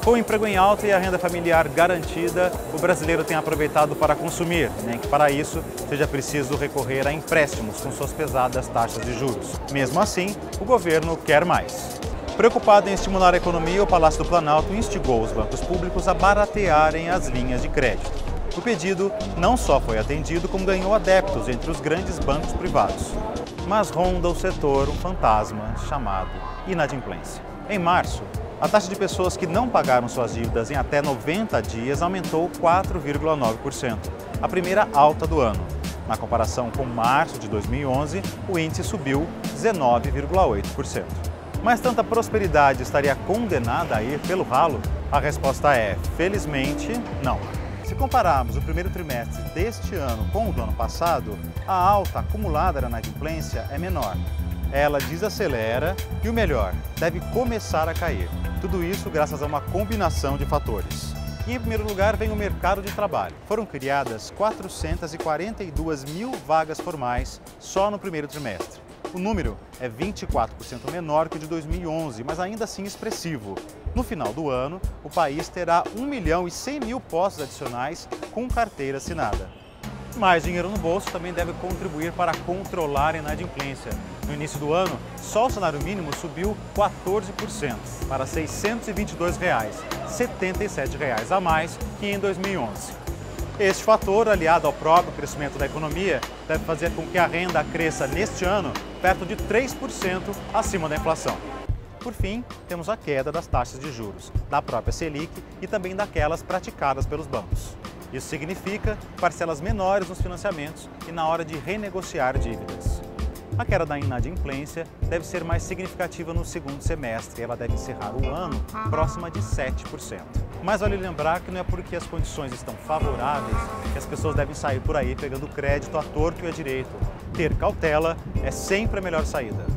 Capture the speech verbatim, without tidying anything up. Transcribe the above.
Com o emprego em alta e a renda familiar garantida, o brasileiro tem aproveitado para consumir, nem que para isso seja preciso recorrer a empréstimos com suas pesadas taxas de juros. Mesmo assim, o governo quer mais. Preocupado em estimular a economia, o Palácio do Planalto instigou os bancos públicos a baratearem as linhas de crédito. O pedido não só foi atendido, como ganhou adeptos entre os grandes bancos privados. Mas ronda o setor um fantasma chamado inadimplência. Em março, a taxa de pessoas que não pagaram suas dívidas em até noventa dias aumentou quatro vírgula nove por cento, a primeira alta do ano. Na comparação com março de dois mil e onze, o índice subiu dezenove vírgula oito por cento. Mas tanta prosperidade estaria condenada a ir pelo ralo? A resposta é, felizmente, não. Se compararmos o primeiro trimestre deste ano com o do ano passado, a alta acumulada da inadimplência é menor. Ela desacelera e, o melhor, deve começar a cair. Tudo isso graças a uma combinação de fatores. E, em primeiro lugar, vem o mercado de trabalho. Foram criadas quatrocentas e quarenta e duas mil vagas formais só no primeiro trimestre. O número é vinte e quatro por cento menor que o de dois mil e onze, mas ainda assim expressivo. No final do ano, o país terá um milhão e cem mil postos adicionais com carteira assinada. Mais dinheiro no bolso também deve contribuir para controlar a inadimplência. No início do ano, só o salário mínimo subiu quatorze por cento para seiscentos e vinte e dois reais, setenta e sete reais a mais que em dois mil e onze. Este fator, aliado ao próprio crescimento da economia, deve fazer com que a renda cresça neste ano perto de três por cento acima da inflação. Por fim, temos a queda das taxas de juros, da própria Selic e também daquelas praticadas pelos bancos. Isso significa parcelas menores nos financiamentos e na hora de renegociar dívidas. A queda da inadimplência deve ser mais significativa no segundo semestre e ela deve encerrar o ano próxima de sete por cento. Mas vale lembrar que não é porque as condições estão favoráveis que as pessoas devem sair por aí pegando crédito à torto e à direito. Ter cautela é sempre a melhor saída.